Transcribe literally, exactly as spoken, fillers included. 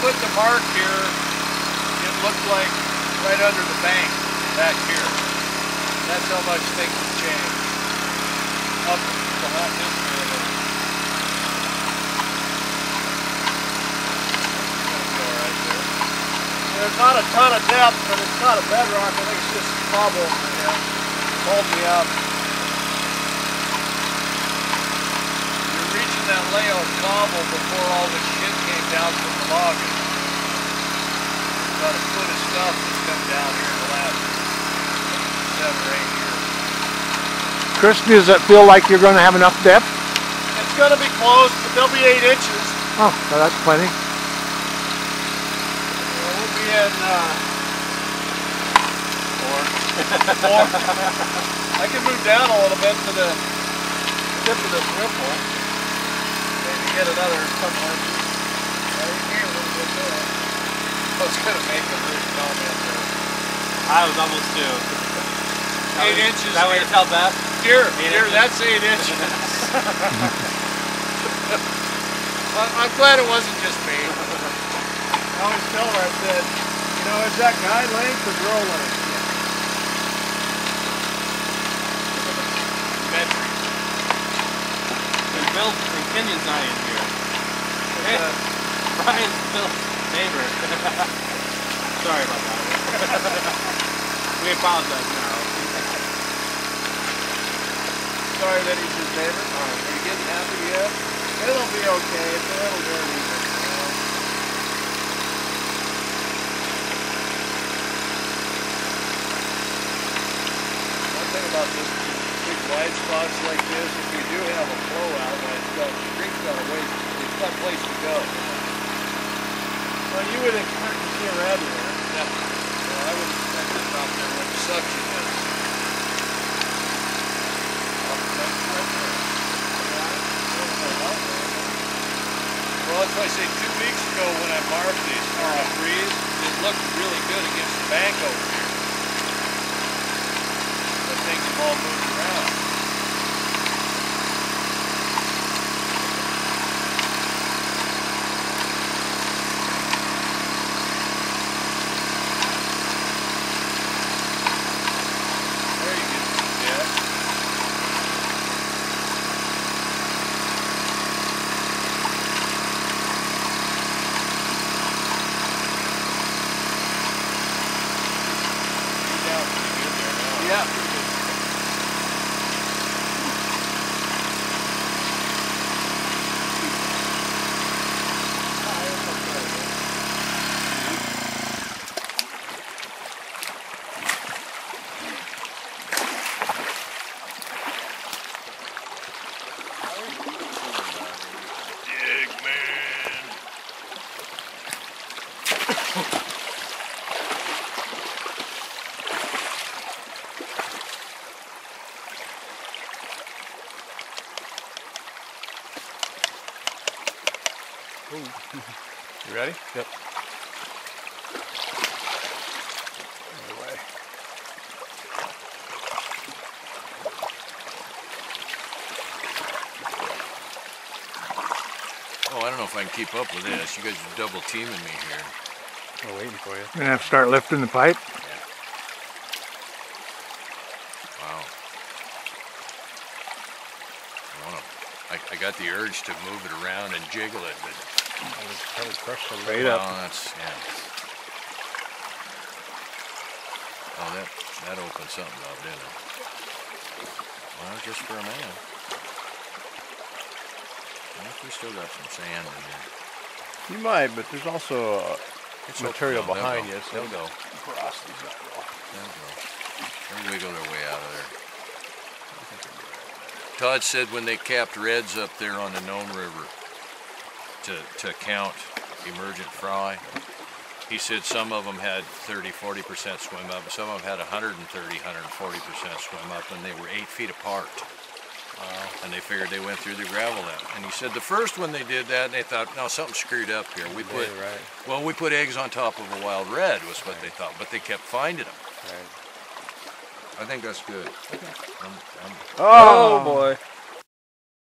put the mark here, it looked like right under the bank back here. That's how much things have changed. Up behind this way a little. It's gonna be all right there. There's not a ton of depth, but it's not a bedrock. I think it's just cobble over here. Hold me up. You're reaching that layout cobble before all the shit came down from the logging. About a foot of stuff that's come down here in the last seven or eight years. Chris, does it feel like you're going to have enough depth? It's going to be close, but there'll be eight inches. Oh, so that's plenty. Well, we'll be in uh, four. four. I can move down a little bit to the tip of this ripple. Maybe get another couple inches. I can a little bit there. I was going to make a rude comment there. I was almost two. Eight that inches. That way to tell Beth? Here, eight here, inches. that's eight inches. well, I'm glad it wasn't just me. I always tell her, I said, you know, is that guide length or drill length? Metric. And Bill and Kenyon's not in here. Hey, uh, Brian's Bill's neighbor. Sorry about that. We apologize now. Sorry that he's his neighbor. Are you getting happy yet? It'll be okay. It'll burn even. One thing about this big wide spots like this, if you do have a flow out, when it's got the creek's got a ways, it's got a place to go. Well, you would expect to see a red here. Yeah. Well, I would expect it out there where the suction is. Well, that's why I say two weeks ago when I marked these for a breeze, it looked really good against the bank over here. But things have all moved around. There you get some depth. Yeah. Dig man. You ready? Yep. Away. Oh, I don't know if I can keep up with this. You guys are double teaming me here. We're waiting for you. You're going to have to start lifting the pipe. Yeah. Wow. I, wanna, I, I got the urge to move it around and jiggle it, but That was, that was crushed a Straight little. up. oh, that's, yeah. Oh, that, that opened something up, didn't it? Well, just for a man. I think we still got some sand in there. You might, but there's also uh, It's material okay. They'll behind go. you. So They'll go. porosity's not real. They'll go. They'll wiggle their way out of there. Todd said when they capped reds up there on the Nome River to, to count emergent fry, he said some of them had thirty, forty percent swim up, and some of them had one hundred thirty, one hundred forty percent swim up, and they were eight feet apart. Uh, and they figured they went through the gravel then. And he said the first one they did that, and they thought, no, something screwed up here. We put, Yeah, right. well, we put eggs on top of a wild red was what they thought, but they kept finding them. Right. I think that's good. I'm, I'm, Oh, boy.